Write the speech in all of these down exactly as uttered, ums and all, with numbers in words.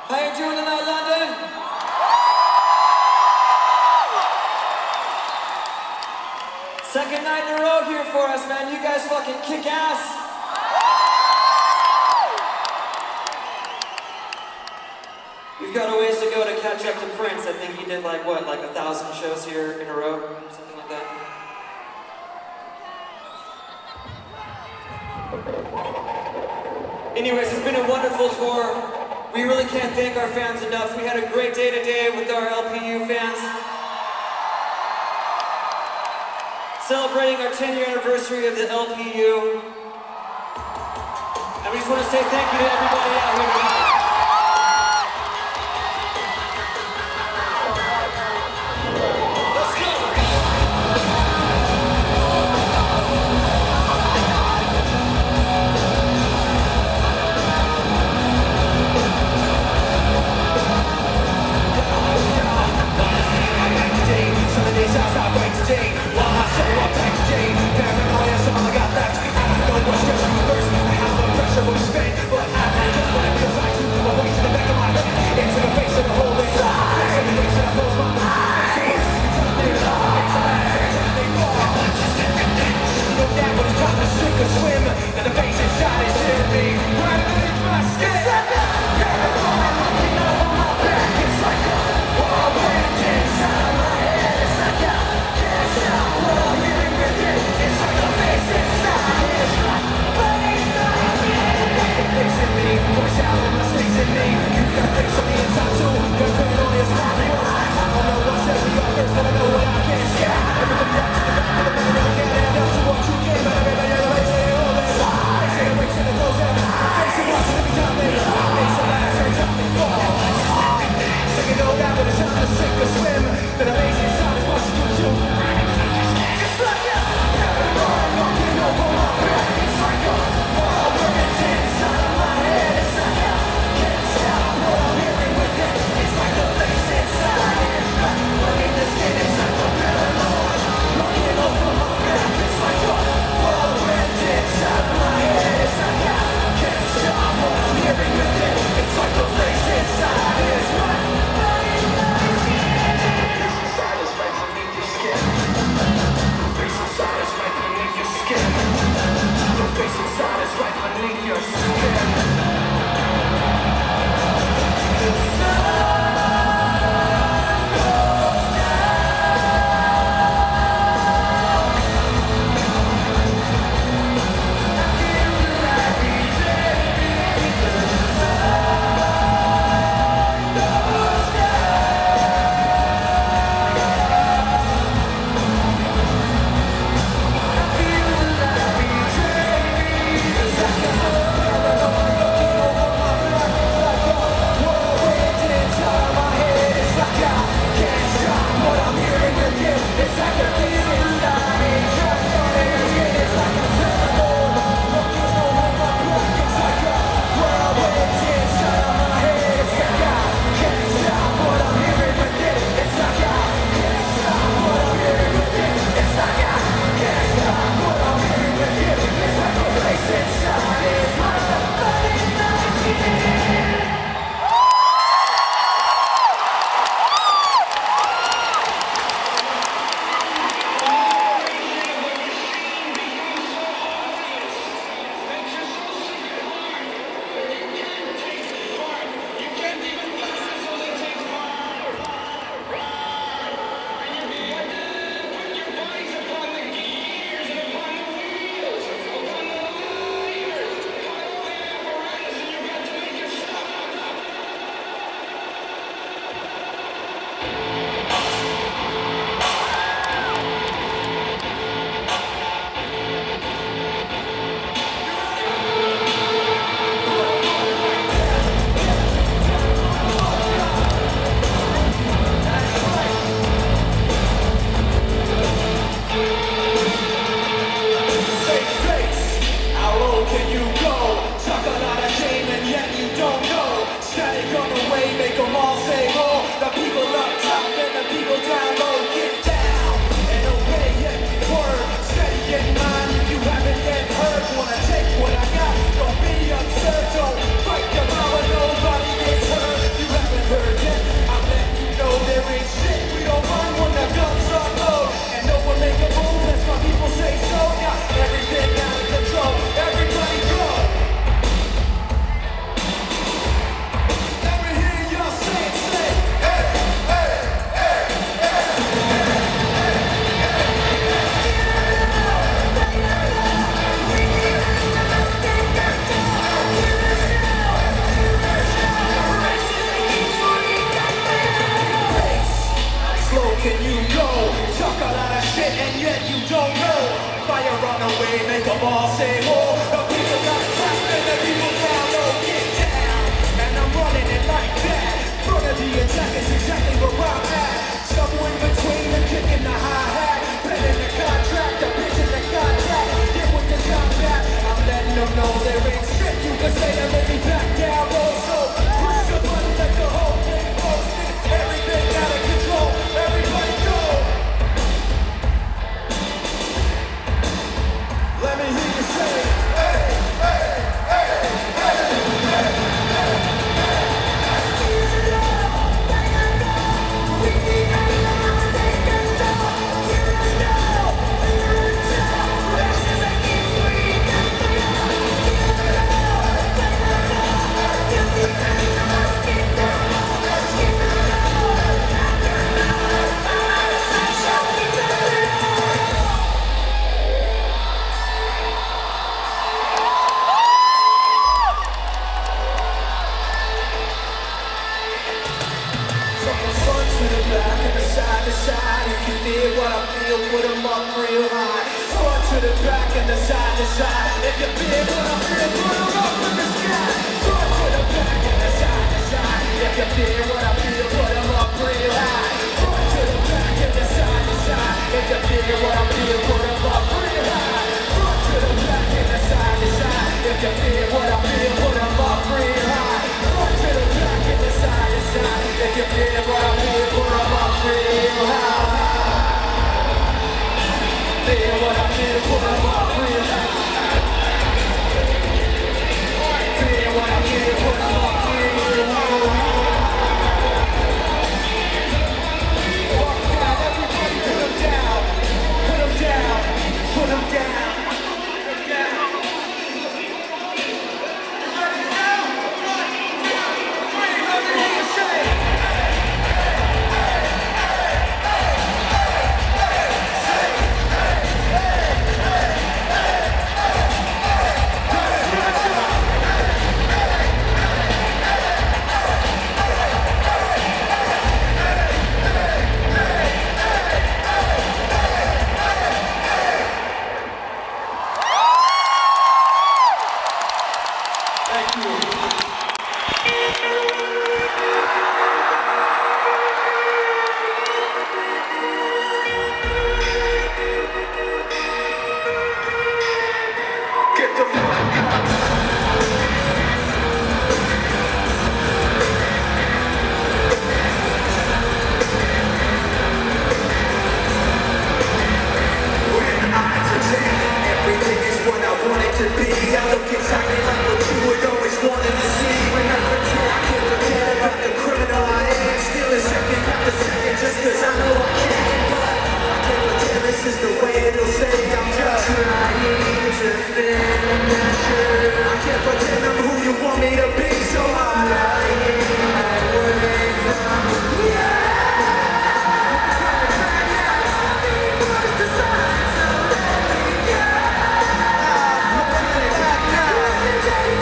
How you doing tonight, London? Second night in a row here for us, man. You guys fucking kick ass. We've got a ways to go to catch up to Prince. I think he did like, what, like a thousand shows here in a row? Something like that. Anyways, it's been a wonderful tour. We really can't thank our fans enough. We had a great day today with our L P U fans. Celebrating our ten year anniversary of the L P U. And we just want to say thank you to everybody out here tonight. Yeah. don't know. Fire on the way, make them all say more. The people got trapped and the people down low, get down. And I'm running it like that. Front of the attack is exactly where I'm at. Somewhere in between and kicking the hi-hat. Pen in the contract, the bitch in the contact. Get with the combat. I'm letting them know there ain't shit you can say to make me back down low. So push the button, let the whole thing roast it. Everything out of control, everybody go. Let me hear you say, hey, hey, hey, hey, hey, hey, hey. We need a love, take control. Hear us now, hear us now. Let's just make it free, get the love. Give the love, play the love. Give the love, let's keep the love. Let's keep the love, not the love. Alright, let's not show, keep the love. From the front to the back and the side to side. If you feel what I feel, put 'em up real high. Front to the back and the side to side. If you feel what I feel, put 'em up in the sky. Front to the back and the side to side. If you feel what I feel, put 'em up real high. Front to the back and the side to side. If you feel what I feel, put 'em up real high. Front to the back and the side to side. If you feel what I feel, put 'em up real high. Front to the back and the side to side. If you feel what I feel, put 'em up real high. Feel what I feel, put 'em up real high. Feel what I feel, put 'em up real high. Fuck that, everybody put 'em down. Put 'em down, put 'em down. Put 'em down. You ready now? One, two, three, let me hear you say. Thank you. Get the fuck up. When I pretend everything is what I want it to be, I look exactly like what you would always wanted to see. When I pretend, I can't forget about the criminal I am. Still a second after second just cause I know I can. But I can't pretend this is the way it'll stay. I'm just trying to defend the truth. I can't pretend I'm who you want me to be, so I'm lying my way from yeah. What's the sign? So let me go. I'm turning back now. Turning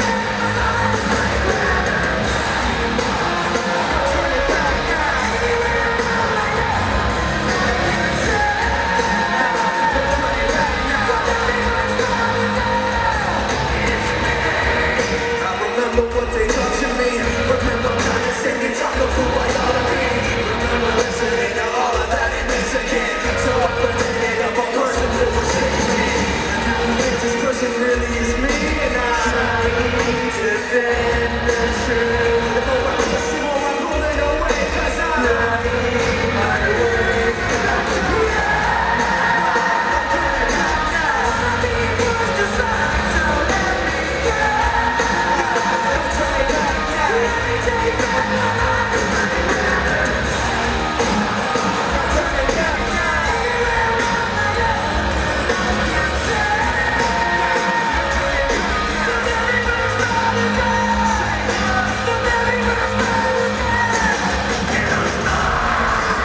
back I remember what they taught to me. Remember trying to sing and talk of who I ought to be. Remember listening to all of that and this again. So I pretended I'm a person who was changing. And this person really is me. And I'm trying to defend the truth. The more I push, the more I'm pulling away. Cause I'm lying my way from yeah. I'm coming back now. What's the sign? So let me go. I'm turning back now. Take back now. I'm turning back now.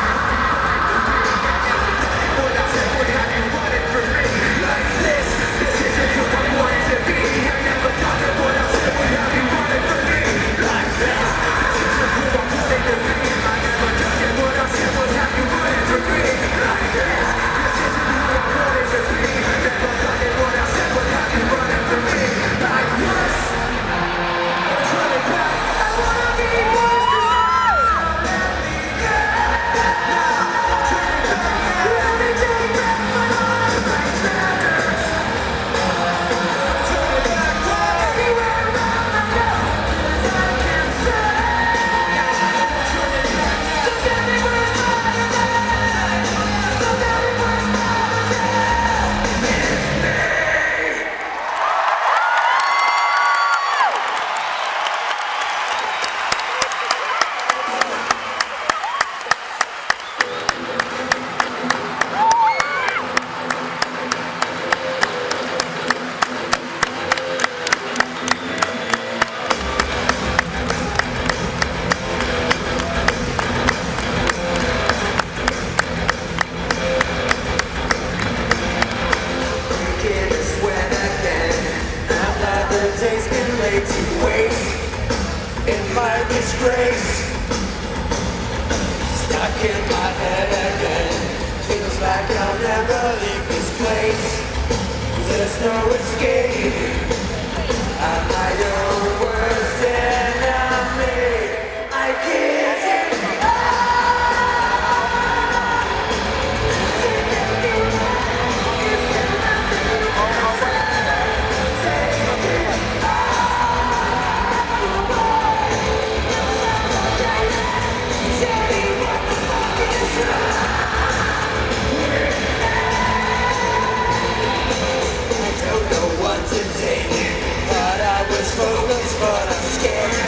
stuck in my head again. Feels like I'll never leave this place. There's no escape. I'm my own worst enemy. I can't focused, but I'm scared.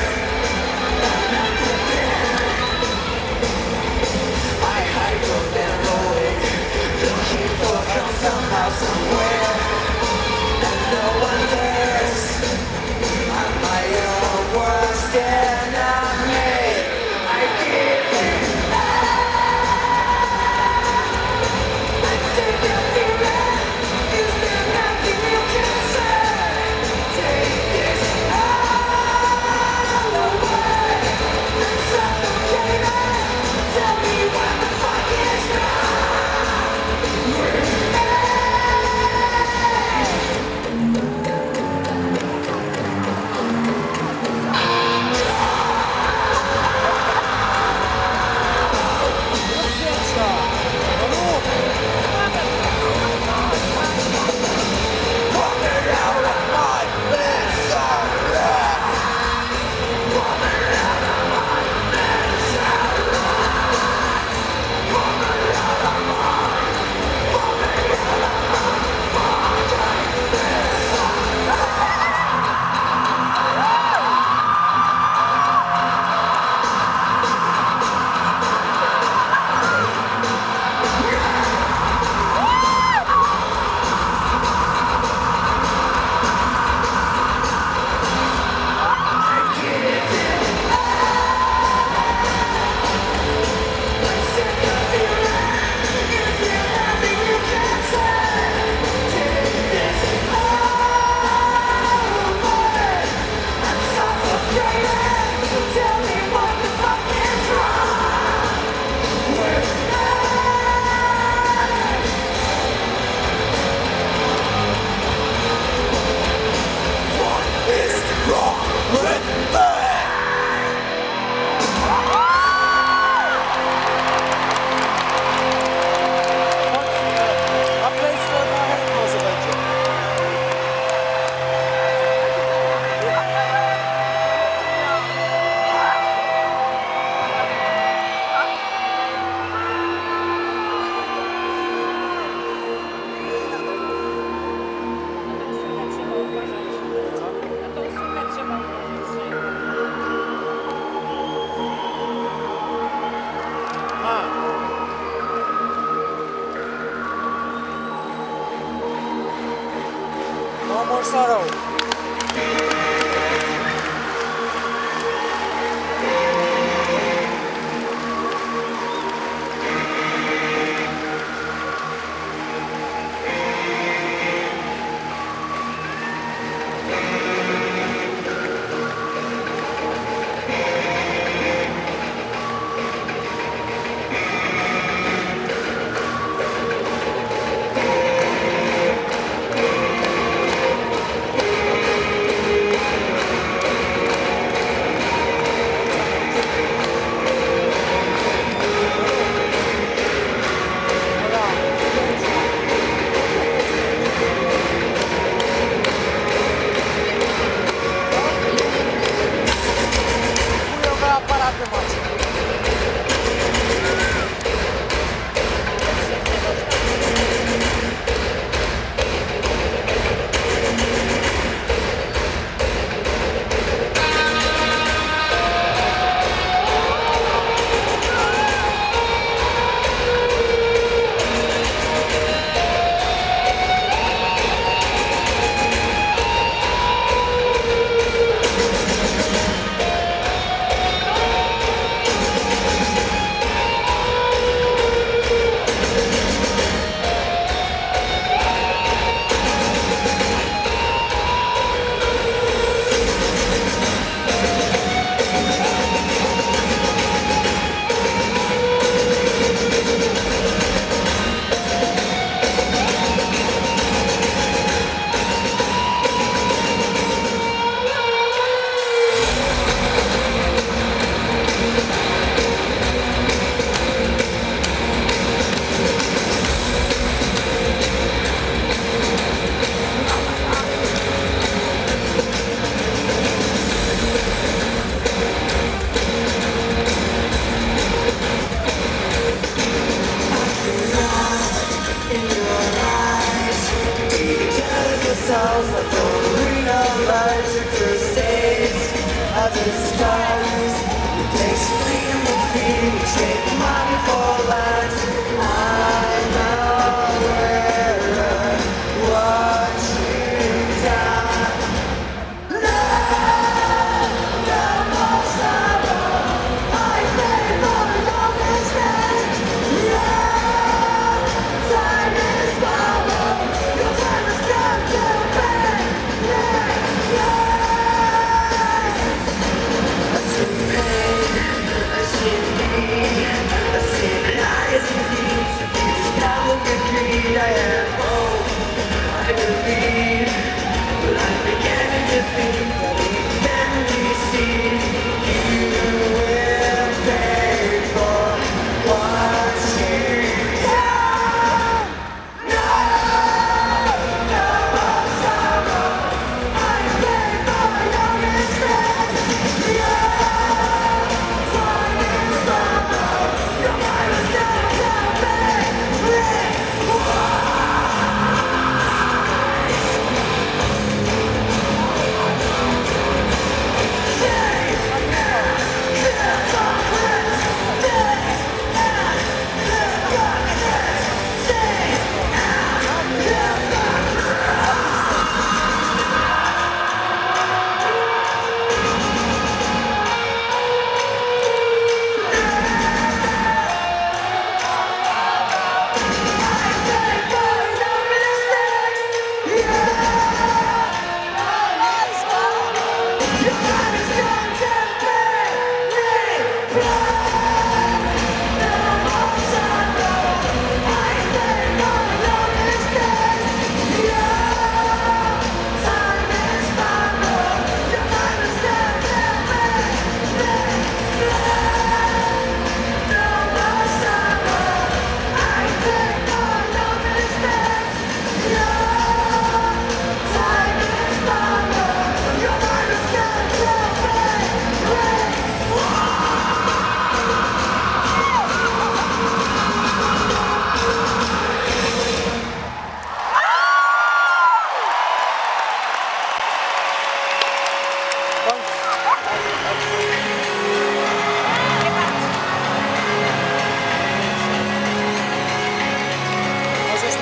I hide from them rolling, looking for help somehow, somewhere, and no one cares. I'm my own worst enemy. I give it up. I take your feeling. Is there nothing you can say? Take this. Tell me what the fuck is wrong with me. No more sorrow.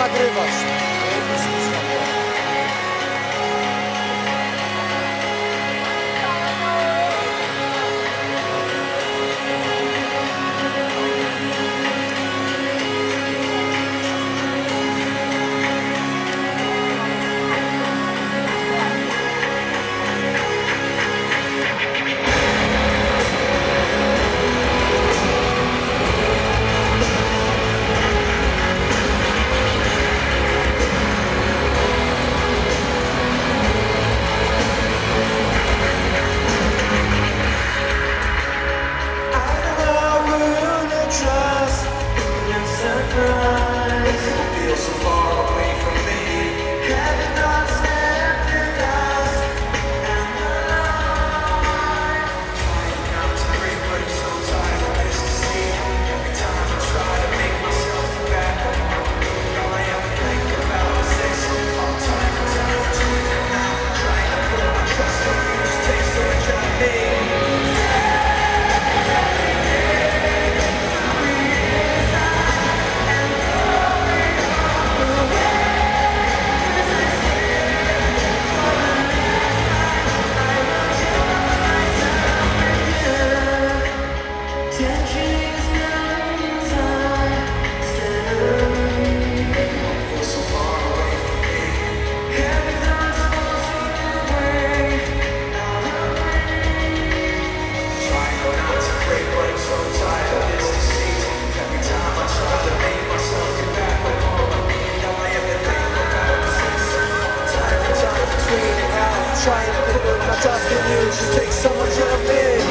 nagrywasz. Zajebistyczna była. Trying to put my trust in you, just take so much of me.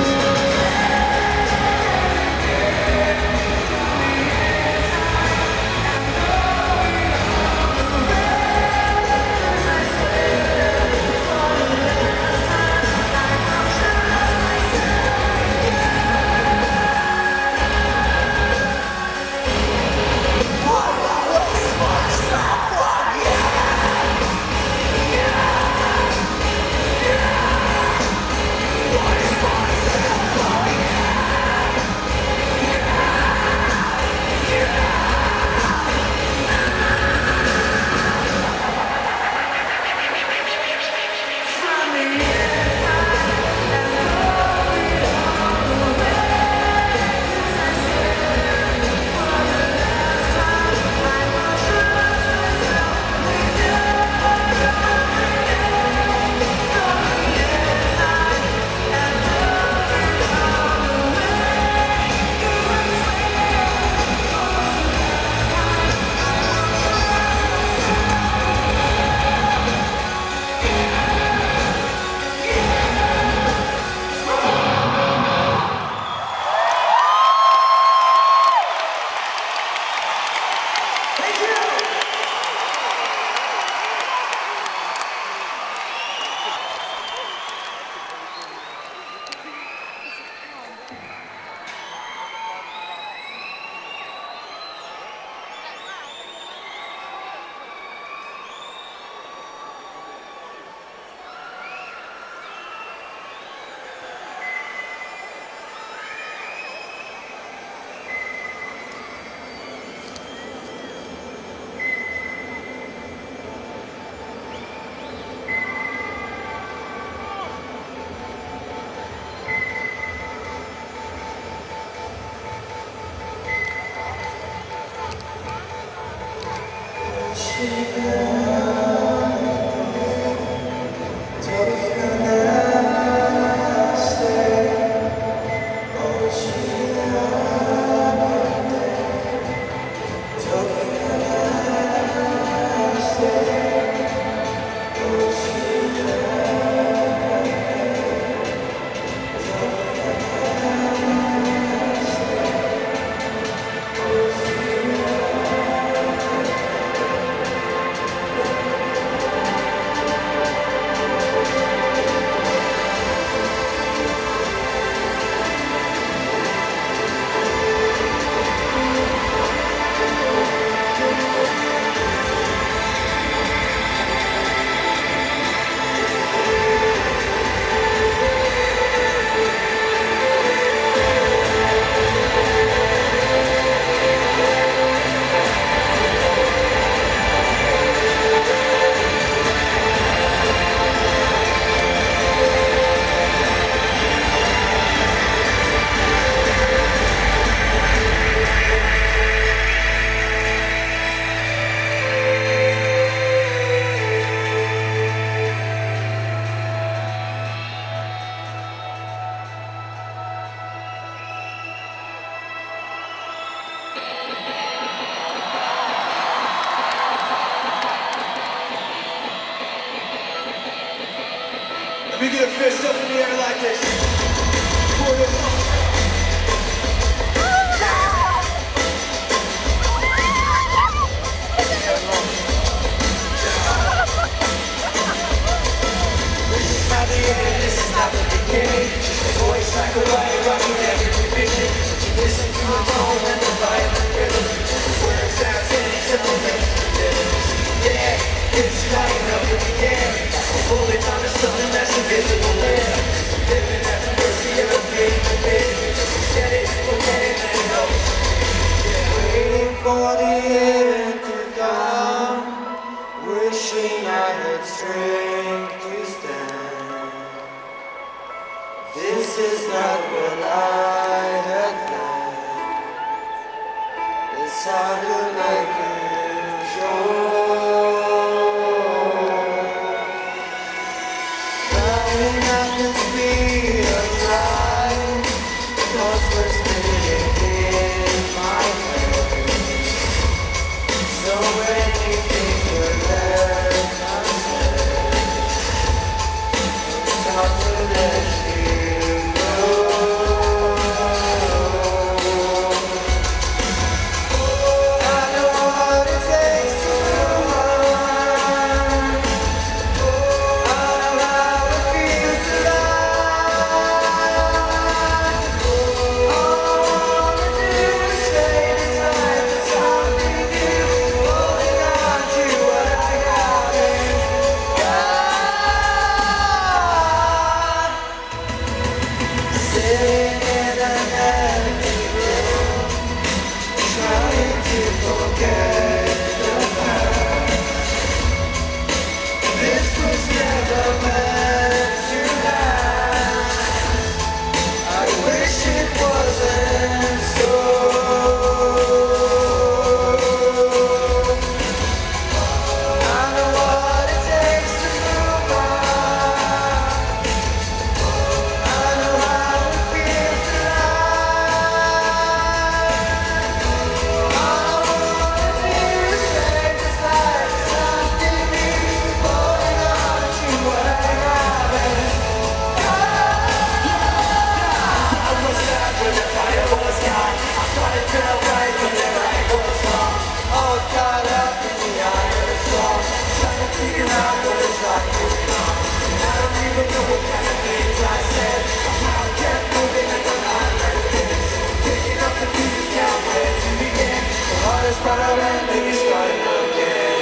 you get a fist up in the air like this? For this. This is not the beginning. The voice like a light rocking every division. You listen to a tone and the violent rhythm. The words out in each other. Yeah, it's lighting up in the air. We're holding on to something that's invisible there. Living at the mercy of a big big. Get it, forget it, and it goes. Waiting for the end to come. Wishing I had strength to stand. This is not what I had planned. It's hard to make it sure. Driving at the speed of light, thoughts were spinning in my head. So many things were left unsaid. It's hard to let you go. I know what it takes to move on. I know how it feels to lie. All I wanna do is stay beside the sound of you, holding on to what I got and got. Sitting in an empty room, trying to forget the past. This was never meant to last. I wish it wasn't so. I know what it takes to move on. I know how it feels to lie. All I wanna do is shake this life, something new, holding on to what I have and I was sad when the fire was gone. I thought it felt right, but then I was wrong. All caught up in the eye of the storm, trying to figure out what it's like moving on. And I don't even know what kind of things I said. I kept moving like I'm not ready to dance. Picking up the pieces, count where to begin. The hardest part of ending is starting again.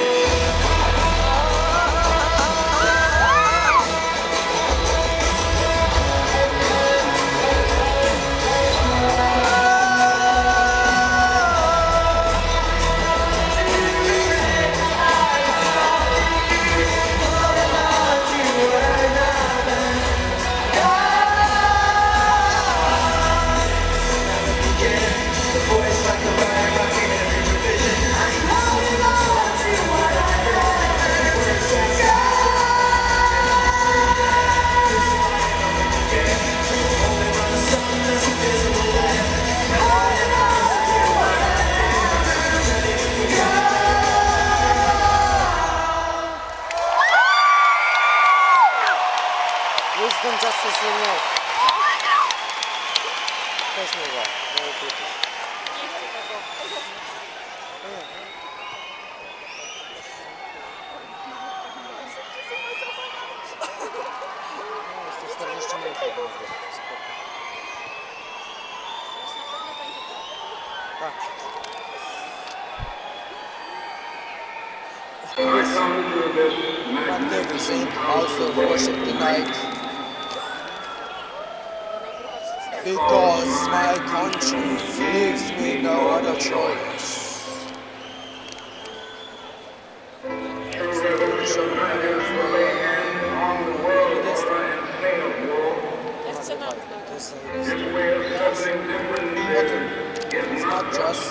The voice like a light rocking every revision. Holding on to what I got and words that holding on to something that's invisible there. Holding on to what I have ready to go. Wisdom, justice, and love. Też nie ma. No, tutaj. No, jeszcze czterdzieści minut. Tak. Magnificent, also worship tonight. Because my conscience leaves me no other choice. It's not just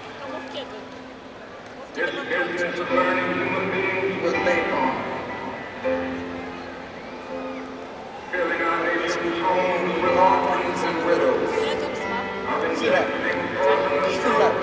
with me. Orphans and widows. Chwilę. Chwilę.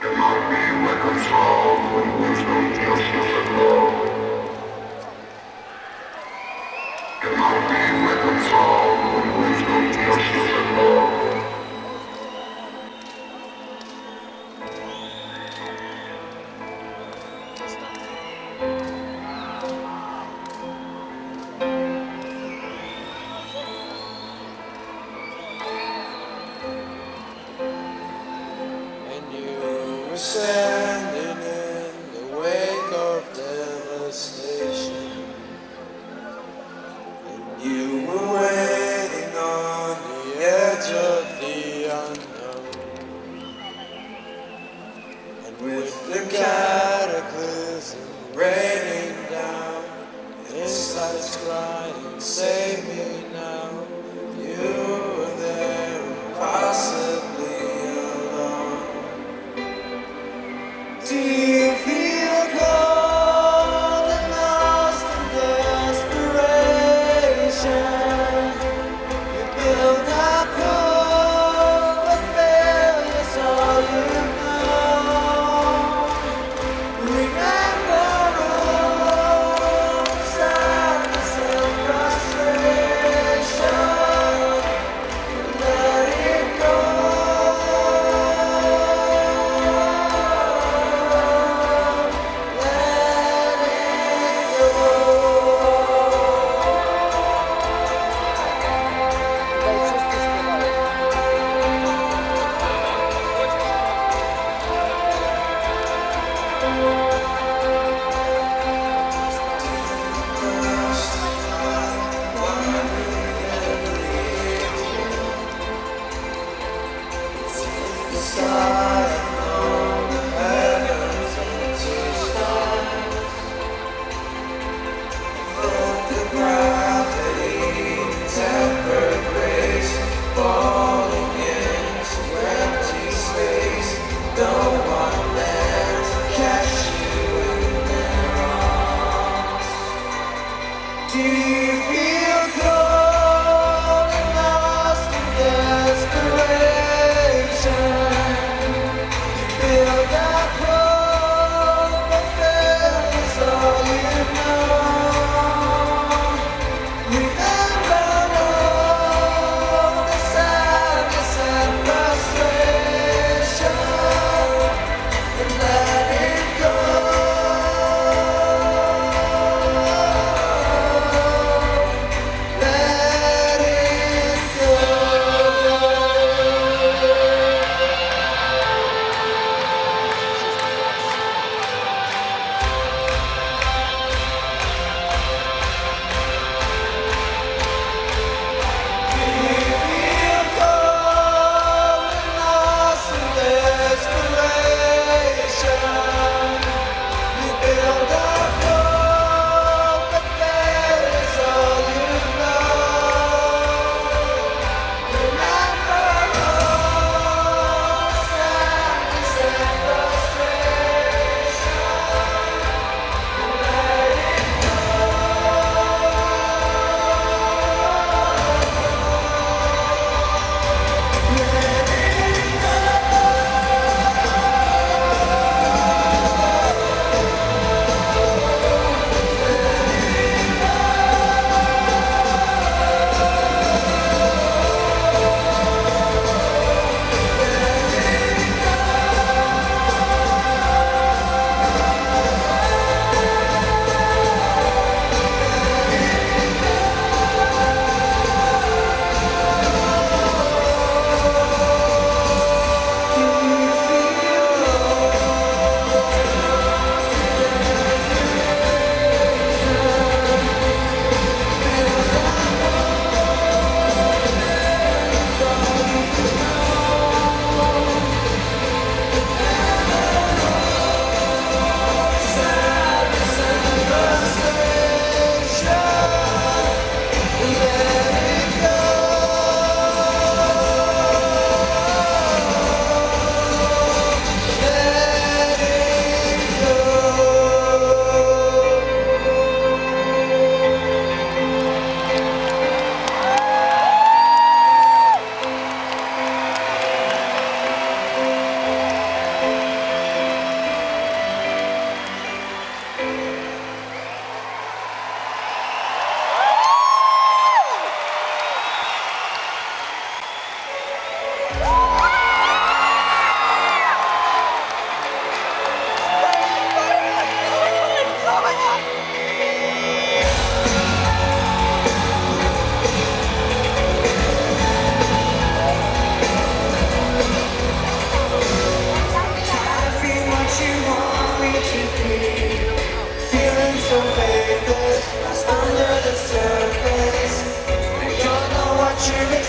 And you were standing in the wake of devastation. And you were waiting on the edge of the unknown. And with the cataclysm raining down, inside's crying, save me now. You were there, possibly alone. Do you feel cold and lost in desperation? You build up hope, but failure's all you know. Remember all the sadness and frustration.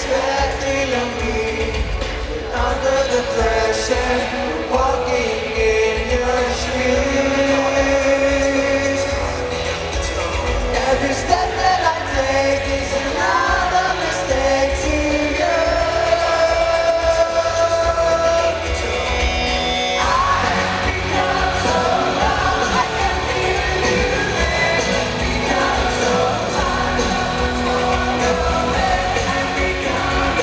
expecting of me. Under the pressure, walking in your shoes. Every step that I take is another mistake to you. I've become so lost, I can feel you there. Become so blind, I don't wanna go there. I've become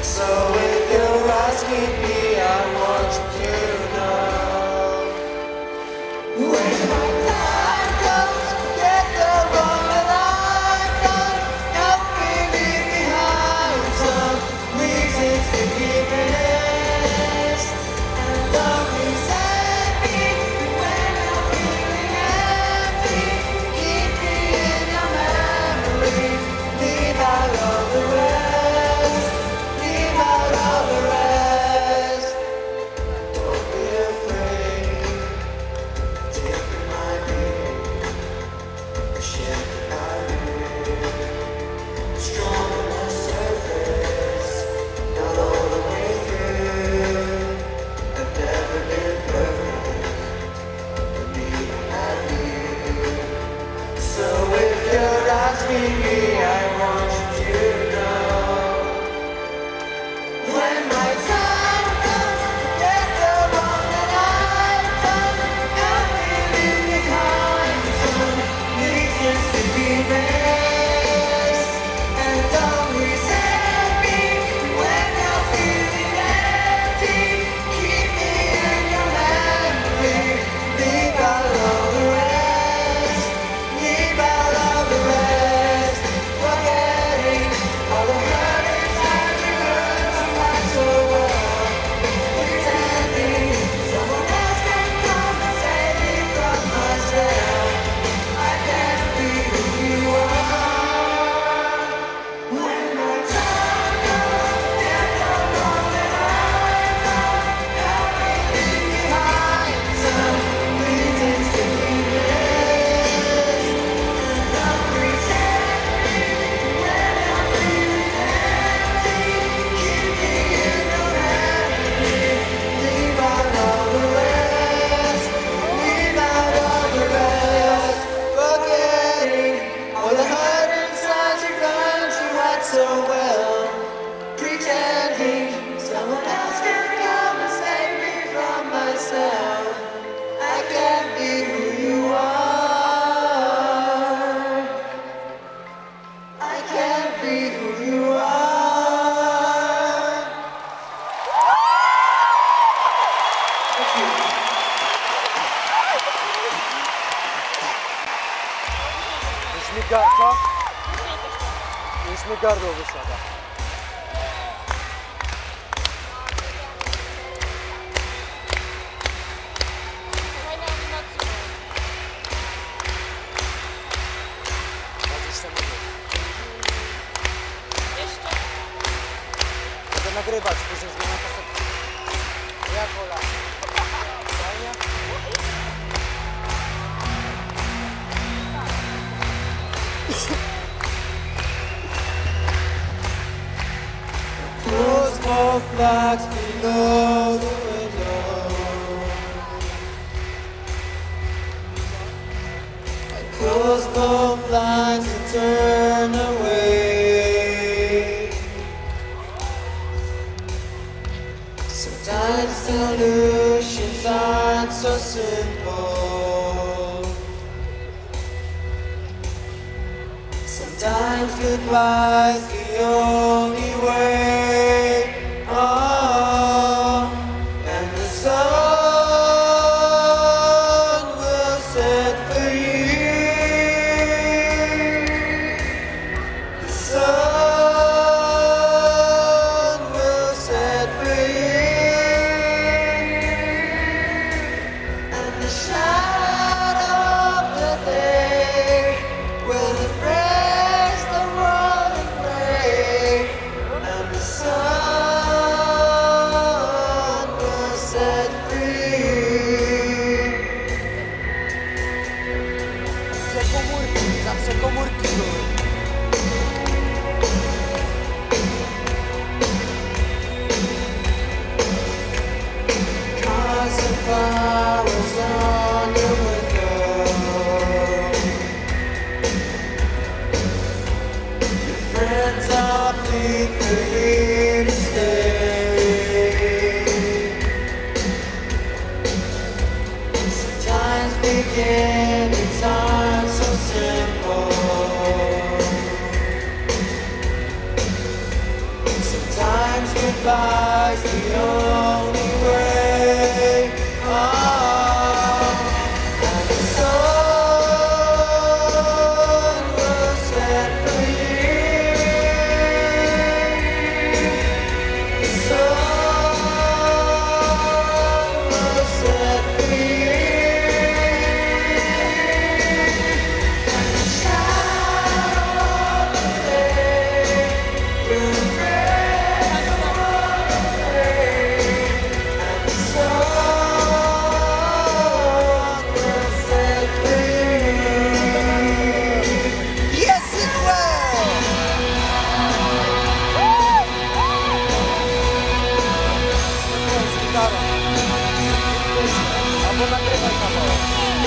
So if you're asking me, I want you to know. When my time comes, get the wrong that I've done. Help me leave behind some reasons to be missed. And don't resent me when I'm feeling empty. Keep me in your memory. Leave out all the rest. Leave out all the rest. Don't be afraid. Take my hand. Share my hand. Strong on the surface. Not all the way through. I've never been perfect. But me and you. So if you're asking me, I want you to know. When my time comes to get the wrong that I've done, help me leave behind some reasons to be missed. And don't resent me when you're feeling empty. Keep me in your memory. Leave out all the rest. Leave out all the rest. Forgetting all the hurt inside you learned to fight so well. Pretending someone else can come and save me from myself. I can't be who you are. When my time comes, get the wrong that I've done. Help me leave behind some reasons to be missed. And don't resent me when I'm feeling empty. Keep me in your memory. Leave out all the rest. Leave out all the rest. Forgetting all the hurt inside you've learned to hide so well. Pretending someone else can come and save me from myself. I can't be who you are. I can't be who you are. Thank you. Już mi gar, co? Już mi gardło wysiada. dwadzieścia minut. Będę nagrywać, później zmieniam kasetkę. Jak Ola? Fajnie? Close both flags below the window. I close both blinds and turn away. Sometimes solutions aren't so simple. Sometimes goodbye's the only way. Oh, and the sun will set for you. The sun will set for you. And the shadow of the day will embrace the world in gray. goodbye's the only way. Oh, and the sun will set free. The sun will set free. And the shadow of the day will embrace the world of rain. And the sun will set free. Yes, it will. Albo nagrywaj kawałek.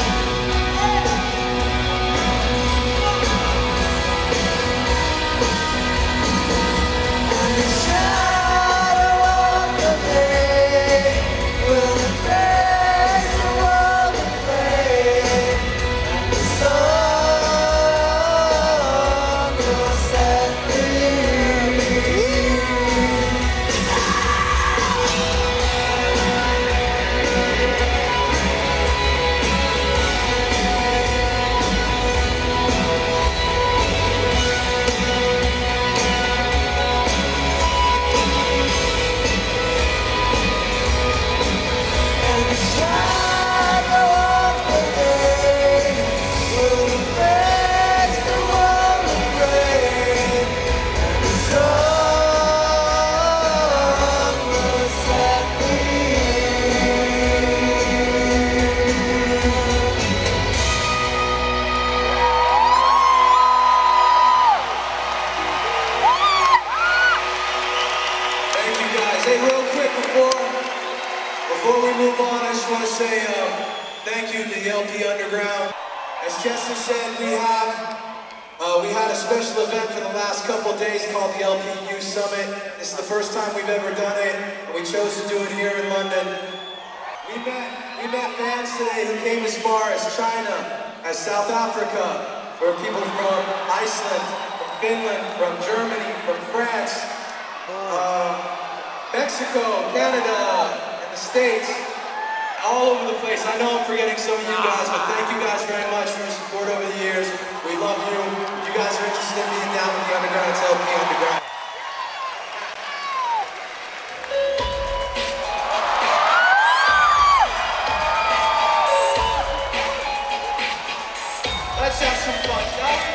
And the shadow of the day will embrace the world of rain. And the sun will set free. And the shadow of the day will embrace the world of rain. And the sun will set free. Thank you guys. Hey, real quick before before we move on, I just want to say um, thank you to the L P Underground. As Chester said, we have uh, we had a special event for the last couple days called the L P U Summit. This is the first time we've ever done it, and we chose to do it here in London. We met we met fans today who came as far as China, as South Africa, where people from Iceland, from Finland, from Germany, from France. Uh, Mexico, Canada, and the States, all over the place. I know I'm forgetting some of you guys, but thank you guys very much for your support over the years. We love you. If you guys are interested in being down with the Underground, it's L P Underground. Let's have some fun, shall we?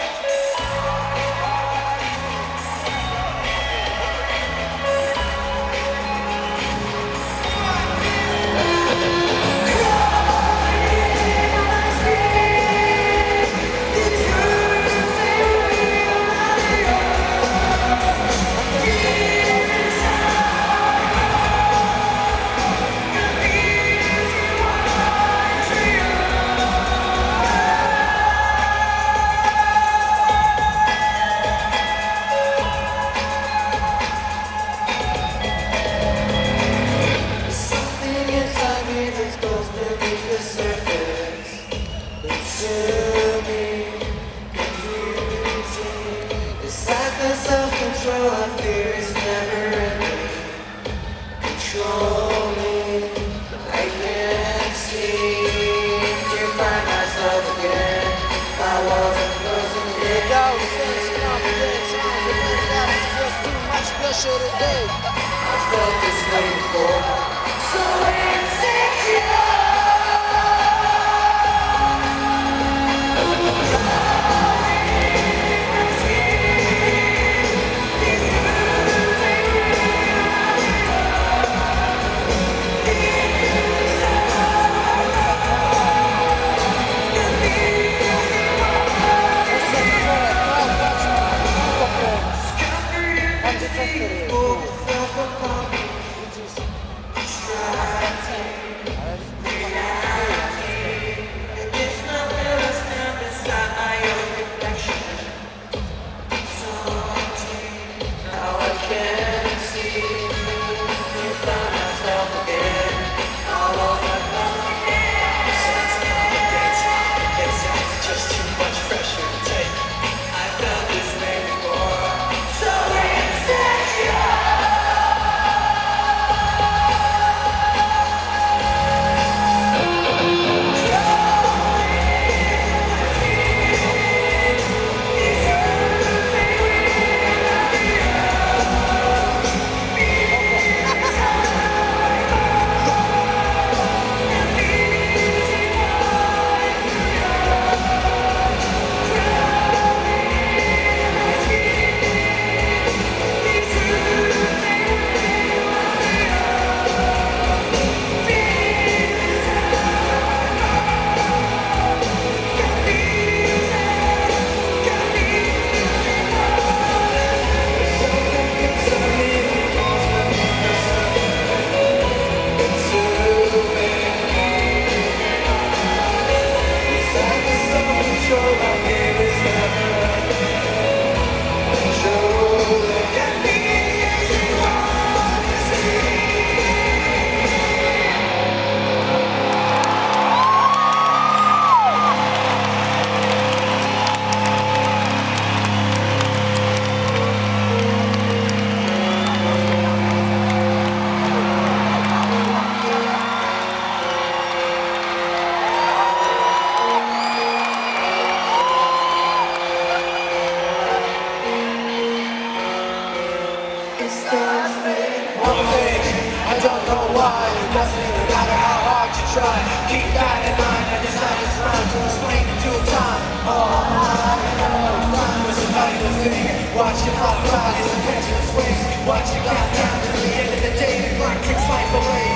Something inside me that goes beneath the surface. Consuming, confusing. This lack of self-control I fear is never ending. Controlling, I can't seem to find myself again. My walls are closing in. Without sense of confidence, I'm convinced that it's just too much pressure today. I felt this way before. So insecure. Which is don't know why. It doesn't even matter how hard you try. Keep that in mind, I decided it's time to explain it to time. All I know, time is a valuable thing. Watch your clock rise, the pendulum swings. Watch it count down to the end of the day. The clock takes life away.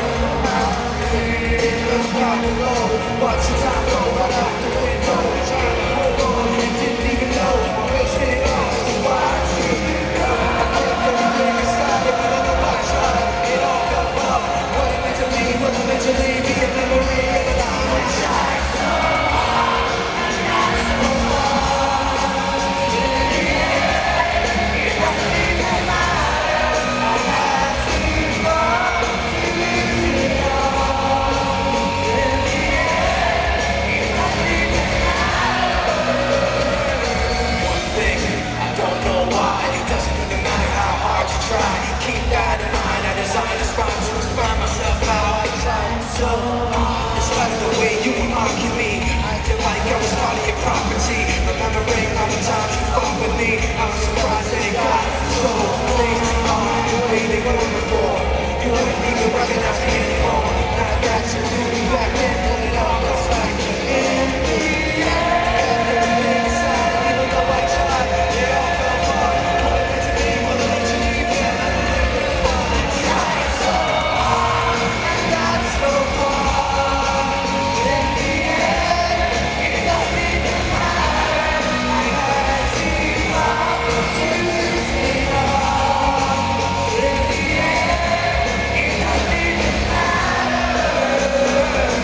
Watch your time go right out the window. Trying to hold on, you didn't even know. Wasted it all, so watch you go. I kept everything aside, if you don't know why I tried. It all got up. What it meant to me will eventually be a memory of a time I tried so hard. I tried so hard. In the end, it doesn't even matter. I had to fall to lose it all. In the end, it doesn't even matter. One thing, I don't know why. It doesn't even matter how hard you try. Keep that in mind. I designed this rhyme to inspire myself how I tried so hard. Despite the way you were mocking me, I acted like I was part of your property. Remembering all the times you fought with me, I was surprised that it got so. Things aren't the way they were before. You wouldn't even recognize me anymore. Now that you knew me back then, then it all goes back in the end. Everything aside, even though I tried, it all fell apart. What it meant to me will eventually be a memory. I tried so hard, I got so far. In the end, it doesn't even matter. I had to fall to lose it all. In the end, it doesn't even matter.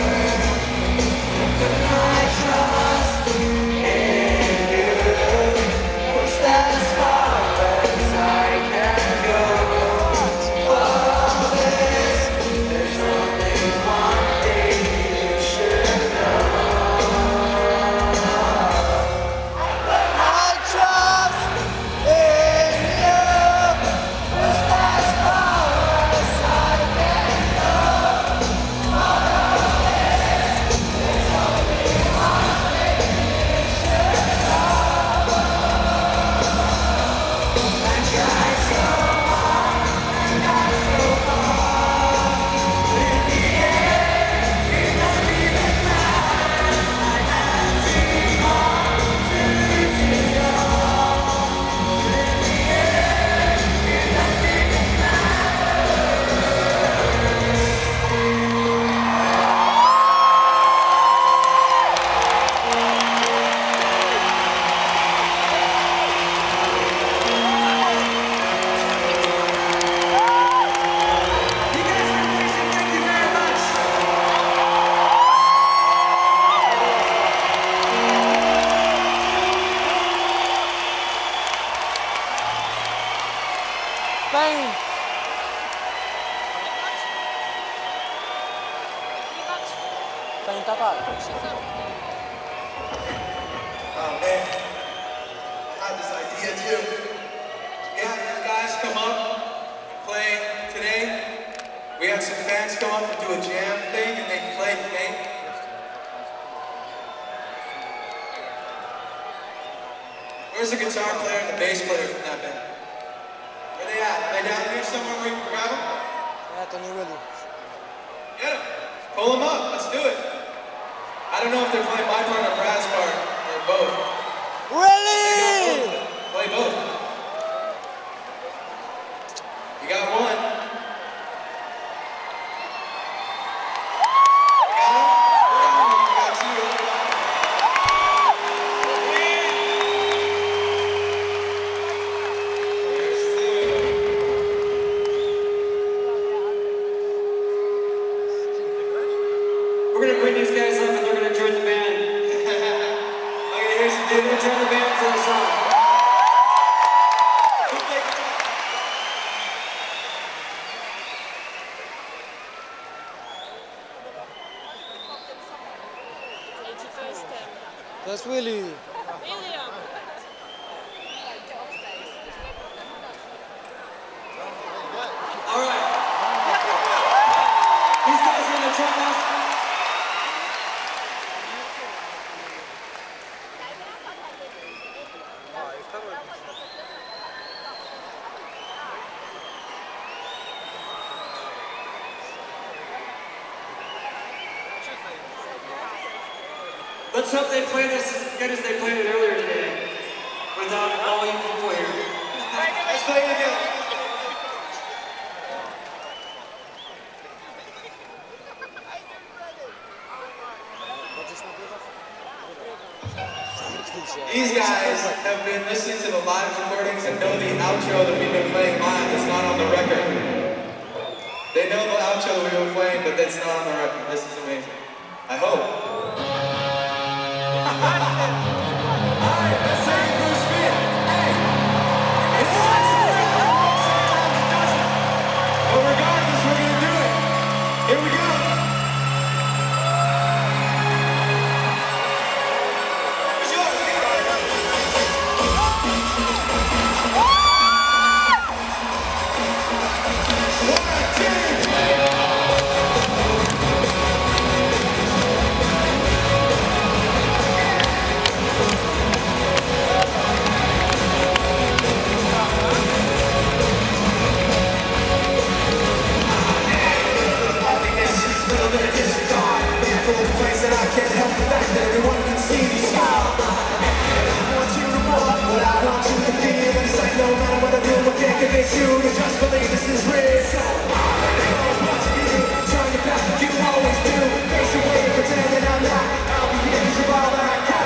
I trust in you. Push that as far as I can go. For this, there's only one thing you should know. I trust in you. Push that as far as I can go. You guys are amazing. Thank you very much. Thanks. Thank Tata. Oh man, I had this idea too. We had you guys come up and play today. We had some fans come up and do a jam thing and they played today. Where's the guitar player and the bass player from that band? Where they at? Are they down here somewhere where you can grab them? Anthony Williams. Get them. Pull them up. Let's do it. I don't know if they're playing my part or Brad's part or both. Really? Play both. You got one. You got him? You got two. There's two. We're gonna bring these guys up and they're gonna join the band. Okay, here's the They're deal. gonna join the band for the song. That's Willie. William. All right. These guys are gonna join us. Let's hope they play this as good as they played it earlier today, without all you people here. Let's play it again. These guys have been listening to the live recordings and know the outro that we've been playing live is not on the record. They know the outro that we've been playing, but that's not on the record. This is amazing. I hope. Alright, let's take it for a spin. Hey! It's But regardless, we're gonna do it. Here we go. Place that I can't help the fact that everyone can see me smile. I want you to want what I want you to feel. And it's like no matter what I do, I can't convince you to just believe this is real. So I'm watching you, trying to back like you always do. Face away, pretending I'm not. I'll be here 'cause you're all that I got.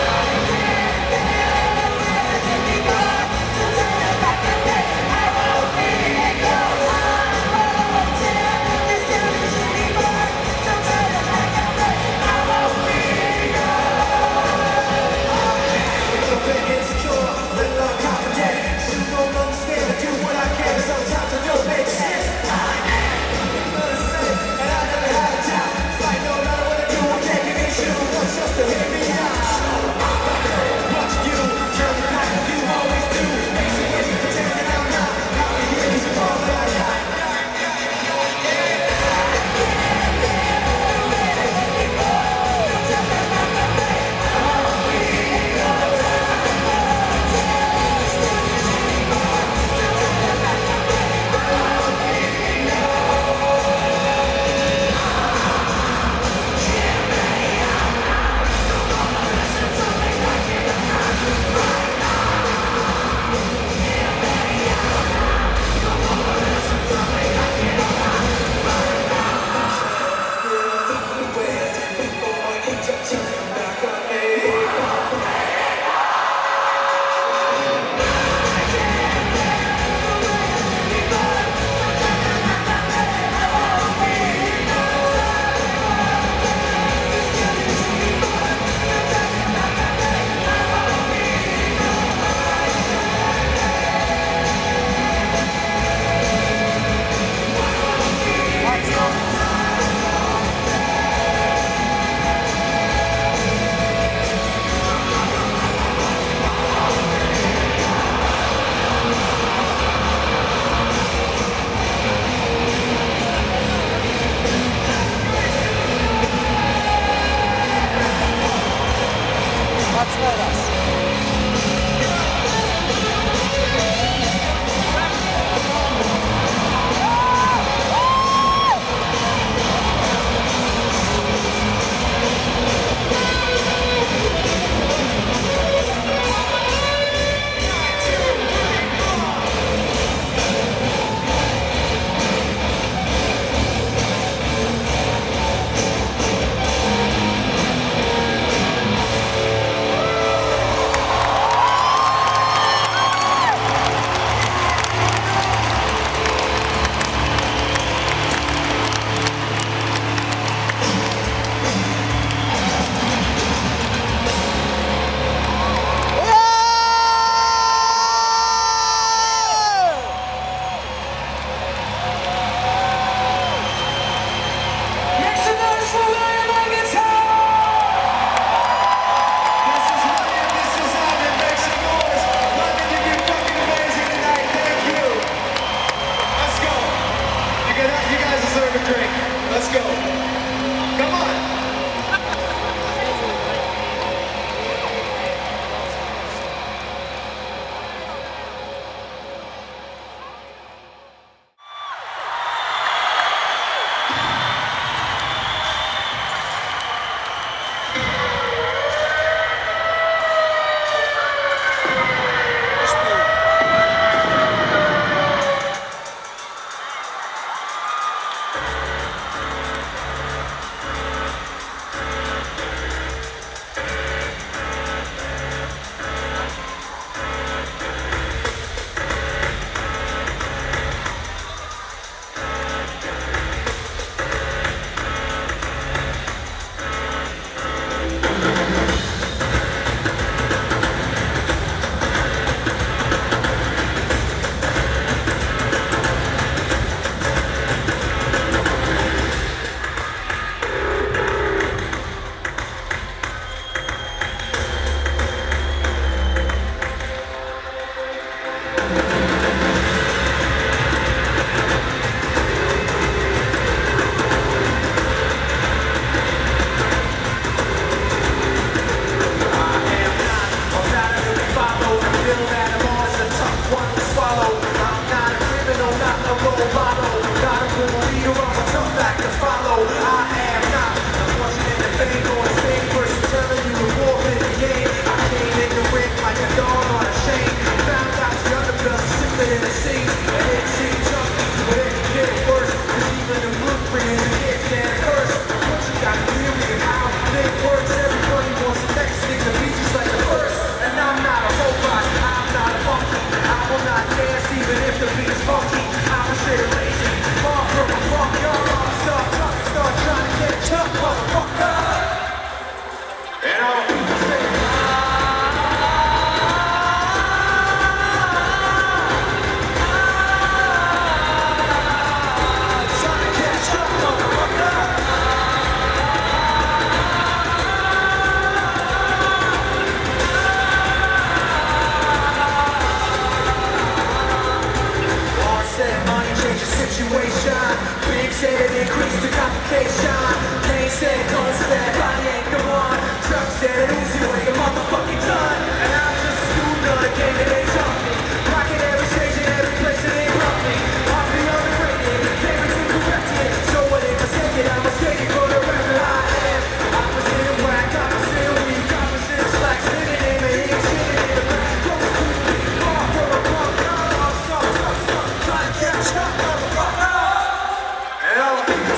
Let's go. Come on. station. Can't say, don't step, I ain't the one. Truck said, Uzi, where your motherfucking done? And I'm just a student of the game that they taught me. Rocking every stage and every place that they brought me. Off the underrated, everything corrected. So what if I take it, I'ma take it for the record I am. Opposite of whack, opposite of weak, opposite of slack. Sitting in the heat, sitting in the back. Don't shoot me, far from a punk. I'm so tough, tough, trying to catch up, motherfucker. And I'm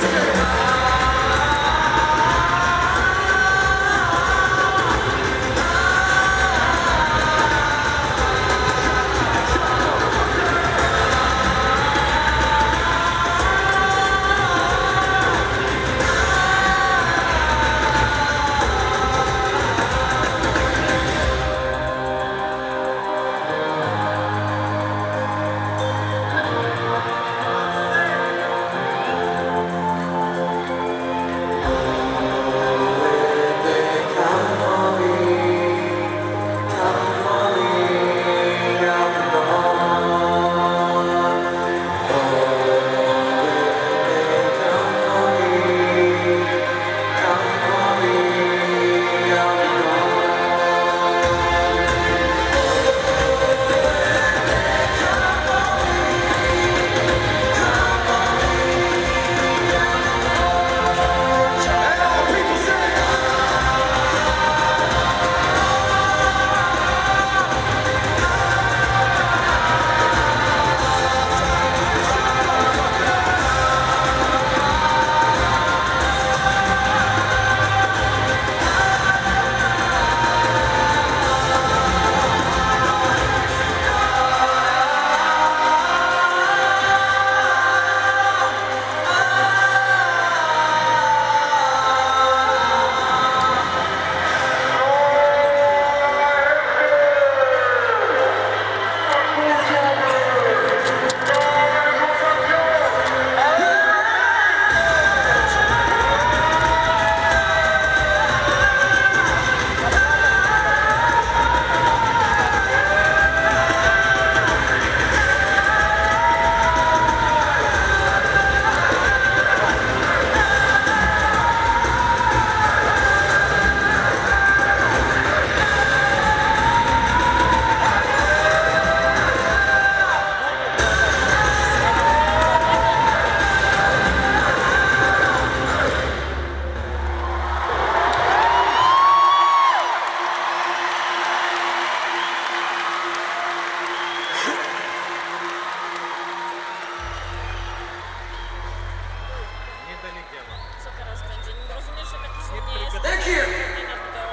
Co teraz będzie? Rozumiesz, że taki film nie jest... Thank you. Nie na wideo.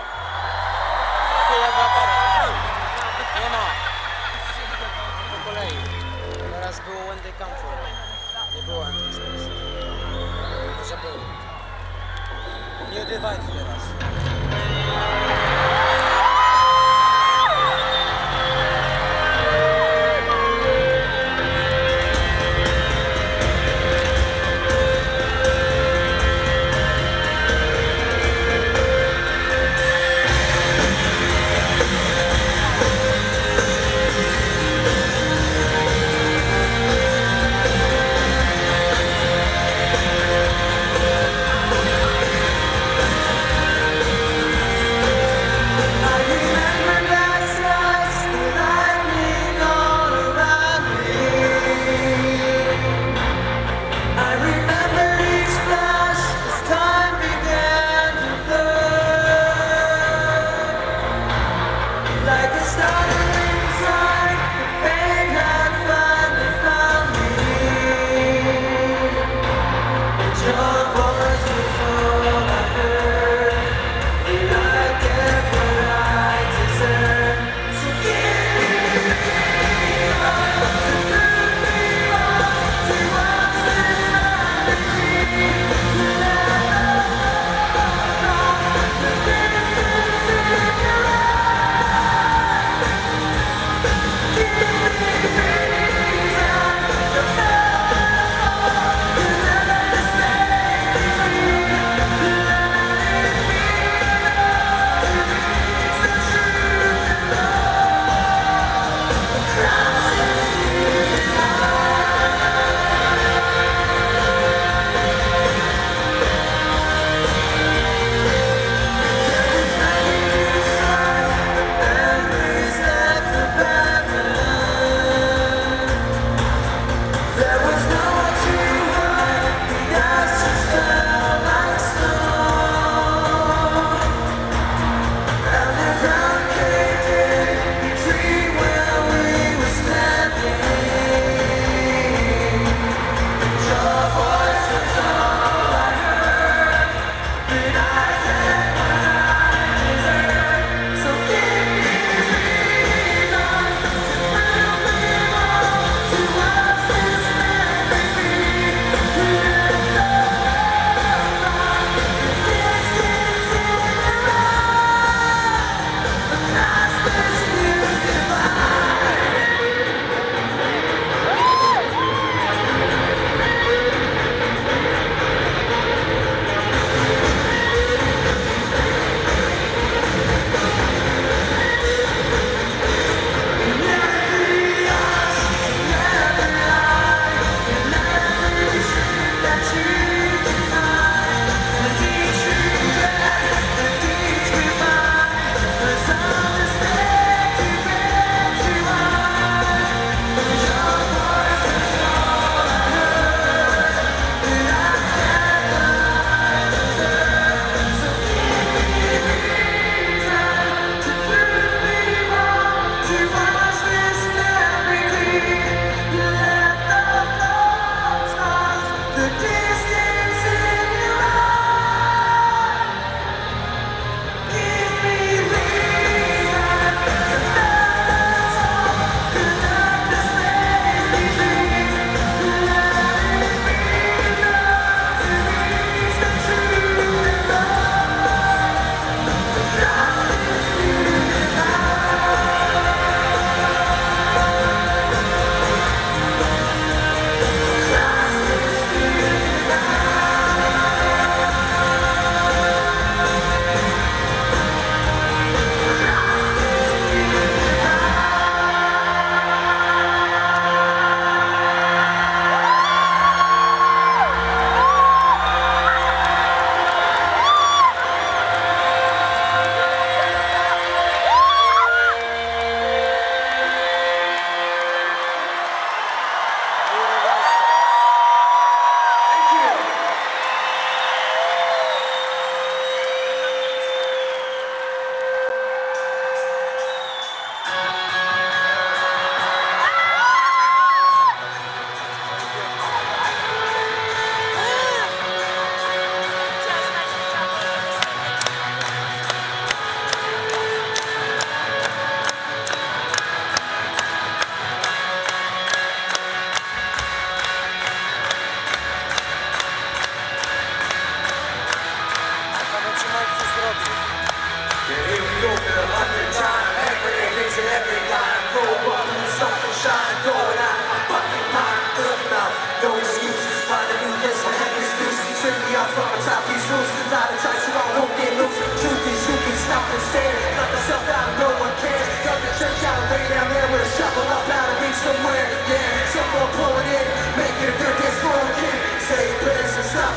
Nie ma. Po kolei. Teraz było When They Come For. Nie było Empty Space. Może było. Nie Divide teraz. Thank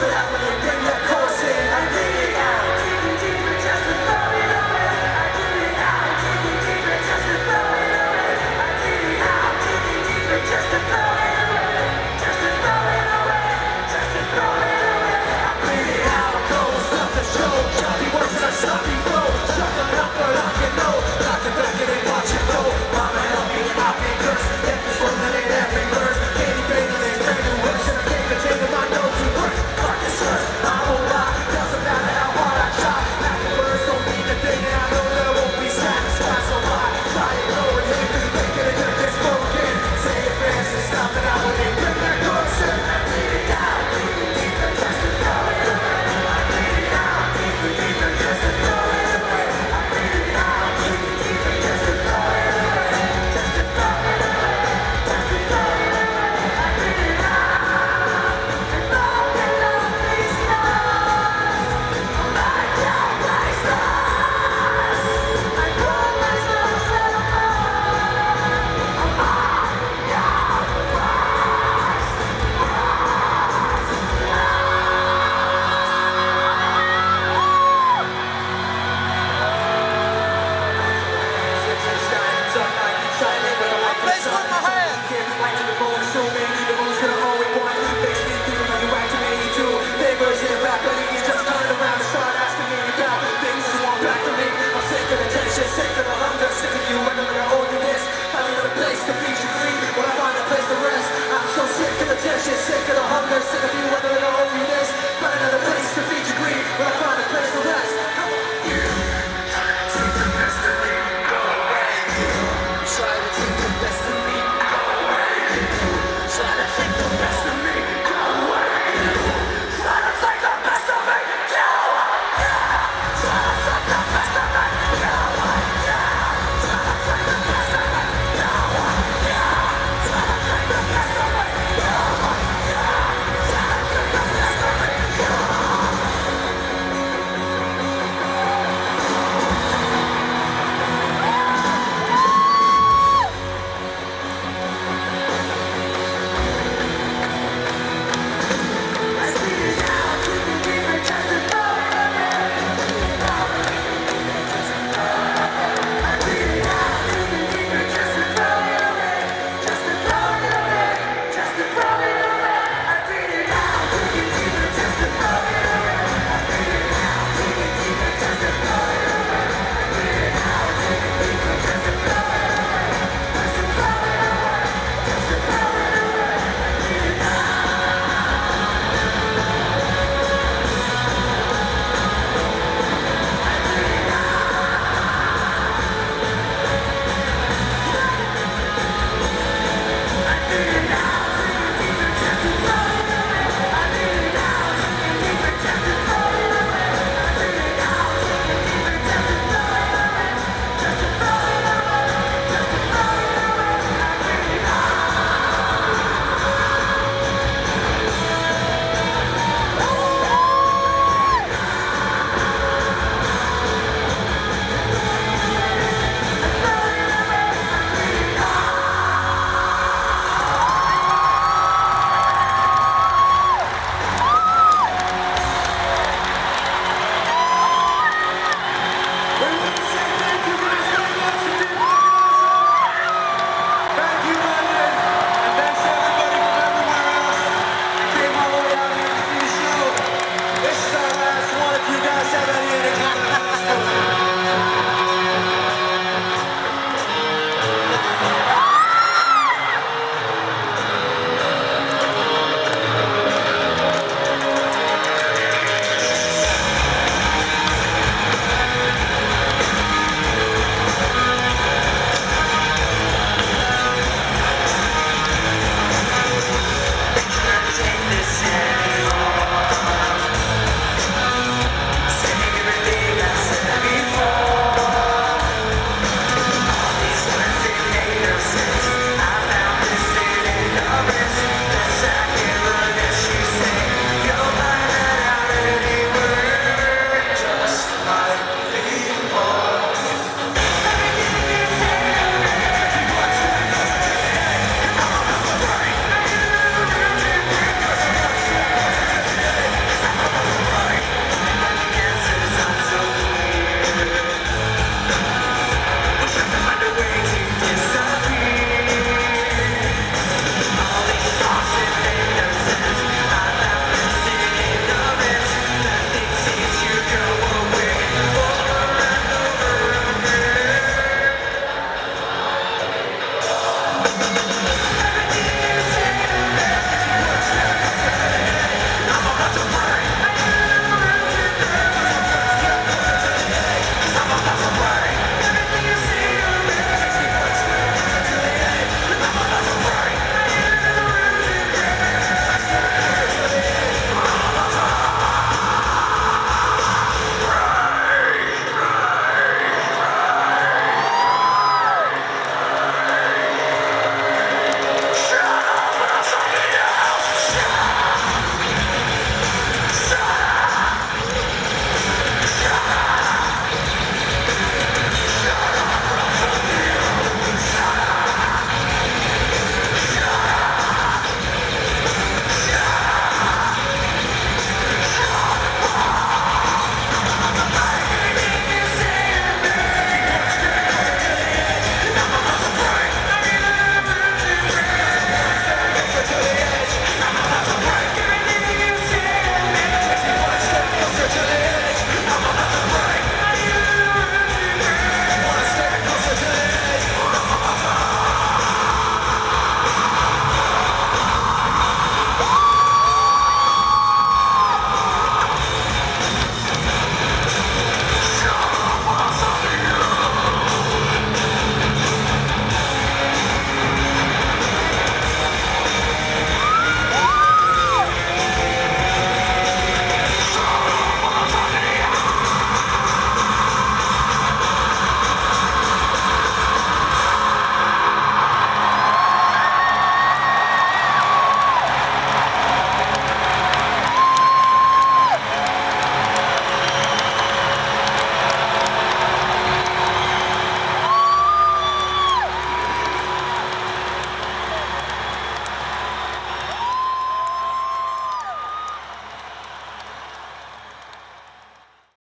but halfway